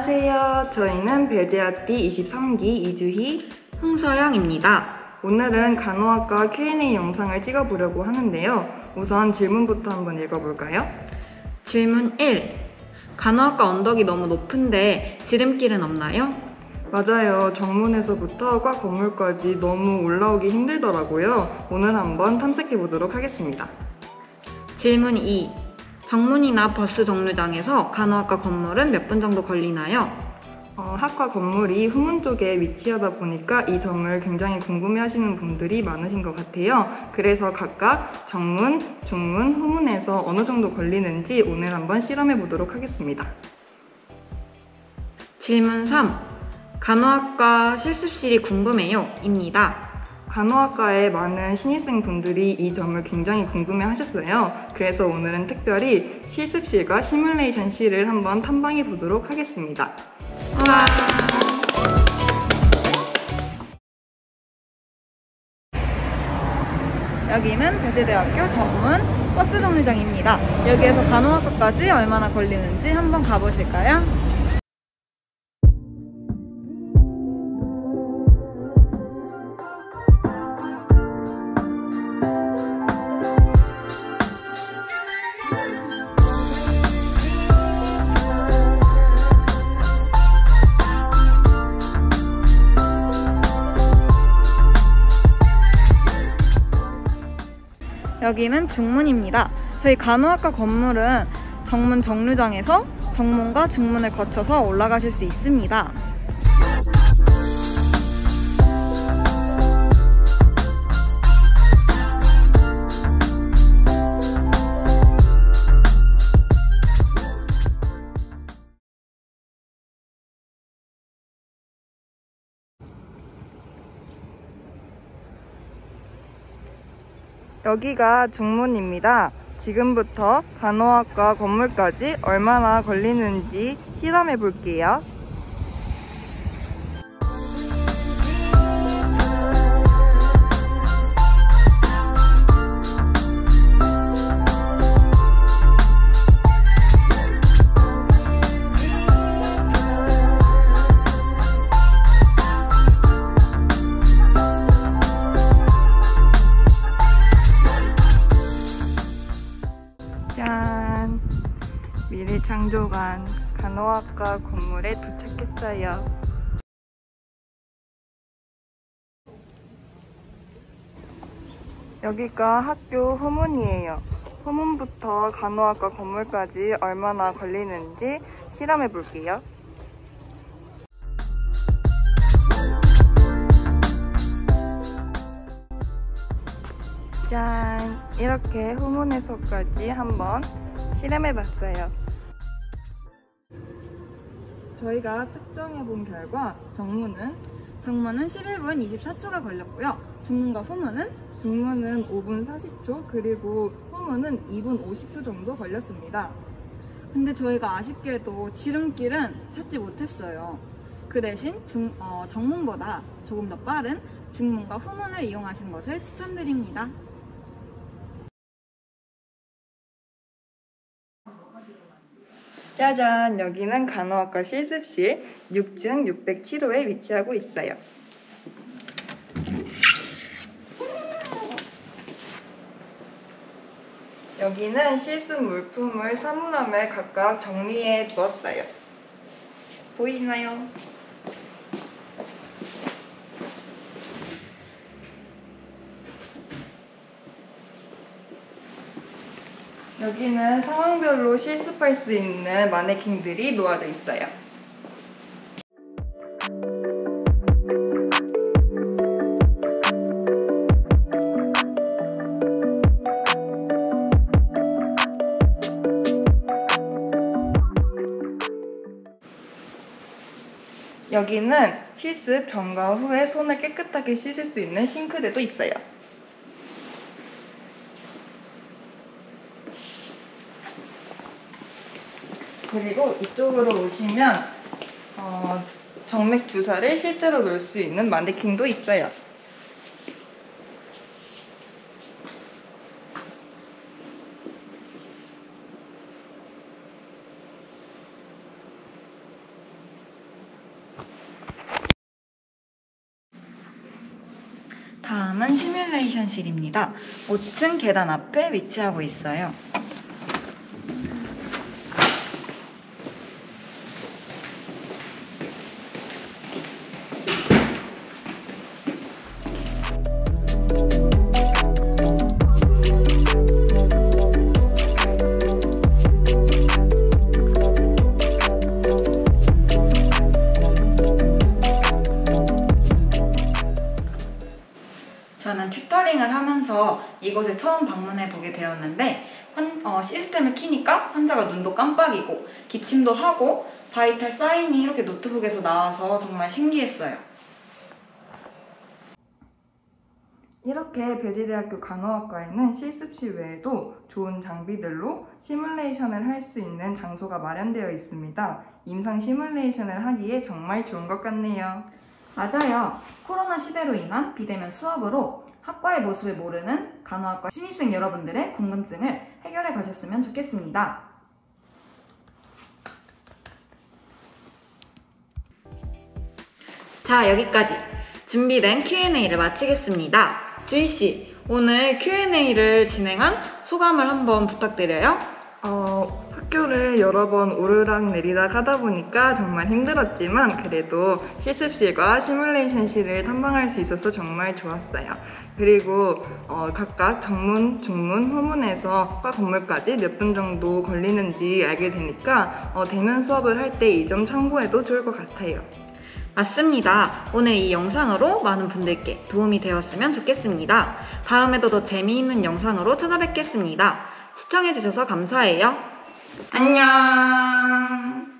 안녕하세요. 저희는 배재아띠 23기 이주희, 홍서영입니다. 오늘은 간호학과 Q&A 영상을 찍어보려고 하는데요. 우선 질문부터 한번 읽어볼까요? 질문 1. 간호학과 언덕이 너무 높은데 지름길은 없나요? 맞아요. 정문에서부터 과 건물까지 너무 올라오기 힘들더라고요. 오늘 한번 탐색해보도록 하겠습니다. 질문 2. 정문이나 버스 정류장에서 간호학과 건물은 몇 분 정도 걸리나요? 학과 건물이 후문 쪽에 위치하다 보니까 이 점을 굉장히 궁금해하시는 분들이 많으신 것 같아요. 그래서 각각 정문, 중문, 후문에서 어느 정도 걸리는지 오늘 한번 실험해 보도록 하겠습니다. 질문 3. 간호학과 실습실이 궁금해요. 입니다. 간호학과에 많은 신입생 분들이 이 점을 굉장히 궁금해 하셨어요. 그래서 오늘은 특별히 실습실과 시뮬레이션실을 한번 탐방해 보도록 하겠습니다. 와! 여기는 배재대학교 정문 버스 정류장입니다. 여기에서 간호학과까지 얼마나 걸리는지 한번 가보실까요? 여기는 중문입니다. 저희 간호학과 건물은 정문 정류장에서 정문과 중문을 거쳐서 올라가실 수 있습니다. 여기가 중문입니다. 지금부터 간호학과 건물까지 얼마나 걸리는지 실험해 볼게요. 짠! 미래창조관 간호학과 건물에 도착했어요. 여기가 학교 후문이에요. 후문부터 간호학과 건물까지 얼마나 걸리는지 실험해 볼게요. 짠! 이렇게 후문에서까지 한번 실험해봤어요. 저희가 측정해본 결과 정문은 11분 24초가 걸렸고요. 중문과 후문은 5분 40초, 그리고 후문은 2분 50초 정도 걸렸습니다. 근데 저희가 아쉽게도 지름길은 찾지 못했어요. 그 대신 정문보다 조금 더 빠른 중문과 후문을 이용하시는 것을 추천드립니다. 짜잔! 여기는 간호학과 실습실 6층 607호에 위치하고 있어요. 여기는 실습 물품을 사물함에 각각 정리해 두었어요. 보이시나요? 여기는 상황별로 실습할 수 있는 마네킹들이 놓아져 있어요. 여기는 실습 전과 후에 손을 깨끗하게 씻을 수 있는 싱크대도 있어요. 그리고 이쪽으로 오시면 정맥 주사를 실제로 놓을 수 있는 마네킹도 있어요. 다음은 시뮬레이션실입니다. 5층 계단 앞에 위치하고 있어요. 저는 튜터링을 하면서 이곳에 처음 방문해 보게 되었는데 시스템을 키니까 환자가 눈도 깜빡이고 기침도 하고 바이탈 사인이 이렇게 노트북에서 나와서 정말 신기했어요. 이렇게 배지대학교 간호학과에는 실습실 외에도 좋은 장비들로 시뮬레이션을 할 수 있는 장소가 마련되어 있습니다. 임상 시뮬레이션을 하기에 정말 좋은 것 같네요. 맞아요. 코로나 시대로 인한 비대면 수업으로 학과의 모습을 모르는 간호학과 신입생 여러분들의 궁금증을 해결해 가셨으면 좋겠습니다. 자, 여기까지 준비된 Q&A를 마치겠습니다. 주희씨, 오늘 Q&A를 진행한 소감을 한번 부탁드려요. 학교를 여러 번 오르락내리락 하다 보니까 정말 힘들었지만 그래도 실습실과 시뮬레이션실을 탐방할 수 있어서 정말 좋았어요. 그리고 각각 정문, 중문, 후문에서 과 건물까지 몇 분 정도 걸리는지 알게 되니까 대면 수업을 할 때 이 점 참고해도 좋을 것 같아요. 맞습니다. 오늘 이 영상으로 많은 분들께 도움이 되었으면 좋겠습니다. 다음에도 더 재미있는 영상으로 찾아뵙겠습니다. 시청해주셔서 감사해요. 안녕.